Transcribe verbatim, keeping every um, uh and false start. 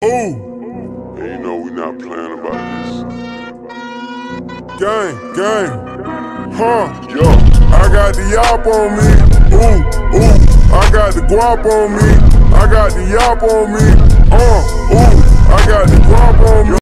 Ooh, and you know we not playing about this. gang, gang, huh? Yo, I got the yop on me. Ooh, ooh, I got the guap on me. I got the yop on me. Uh, ooh, I got the guap on me.